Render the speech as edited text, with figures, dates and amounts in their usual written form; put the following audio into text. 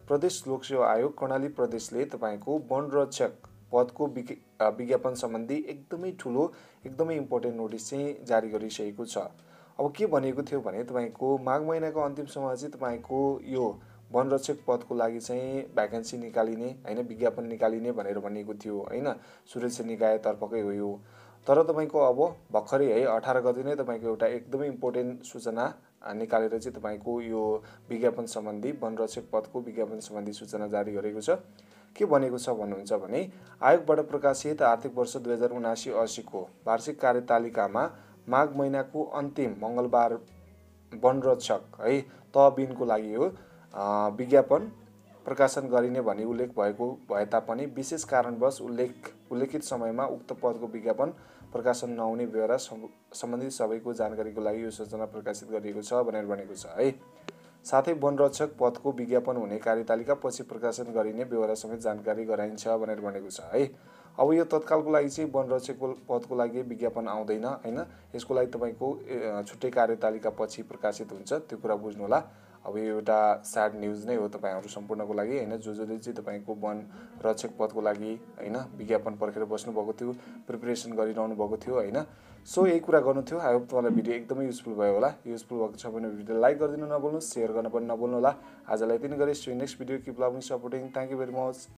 प्रदेश लोकसेवा आयोग कर्णाली प्रदेशले तपाईको वनरक्षक पदको विज्ञापन सम्बन्धी एकदमै ठुलो एकदमै इम्पोर्टेन्ट नोटिस चाहिँ जारी गरिसकेको छ। अब के भनेको थियो भने तपाईको माघ महिनाको अन्तिमसम्म चाहिँ तपाईको यो वनरक्षक पदको लागि चाहिँ भ्याकेन्सी निकालिने हैन, विज्ञापन निकालिने भनेर भनिएको थियो हैन। सुरक्षा निकाय तर्फकै हो यो। तर तपाईको अब भर्खरै है 18 गते नै तपाईको एउटा एकदमै इम्पोर्टेन्ट सूचना निकालेर चाहिँ तपाईको यो विज्ञापन सम्बन्धी वनरक्षक पदको विज्ञापन सम्बन्धी सूचना जारी गरेको छ। के भनेको छ भन्नुहुन्छ भने आयोगबाट प्रकाशित आर्थिक वर्ष 2079-80 को वार्षिक कार्यतालिकामा माघ महिनाको अन्तिम मङ्गलबार वनरक्षक है तहबिनको लागि हो विज्ञापन प्रकाशन गरिने भनी उल्लेख भएको भए तापनि विशेष कारणवश उल्लेखित समयमा उक्त पदको विज्ञापन प्रकाशन नहुने बेहोरा सम्बन्धित सबैको जानकारीको लागि यो सूचना प्रकाशित गरिएको छ भनेर भनेको छ है। साथै वनरक्षक पदको विज्ञापन हुने कार्यतालिका पछि प्रकाशन गरिने बेहोरा समेत जानकारी गराइन्छ भनेर भनेको छ है। अब यो तत्कालको लागि चाहिँ वनरक्षक पदको लागि विज्ञापन आउँदैन हैन, यसको लागि तपाईको छुट्टै कार्यतालिका पछि प्रकाशित हुन्छ, त्यो कुरा बुझ्नु होला। अब यो एउटा स्याड न्यूज नै हो तपाईहरु सम्पूर्णको लागि हैन, जसले चाहिँ तपाईको वनरक्षक पदको लागि हैन विज्ञापन पर्खेर बस्नु भएको थियो, प्रिपरेसन गरिरहनु भएको थियो हैन। सो यही कुरा गर्नु थियो। आई होप तपाईलाई भिडियो एकदमै युजफुल भयो होला। युजफुल भएको छ भने भिडियो लाइक गरिदिनु नभुल्नु, शेयर गर्न पनि नभुल्नु होला। आजलाई यति नै गरे, see you next video, keep loving supporting, thank you very much.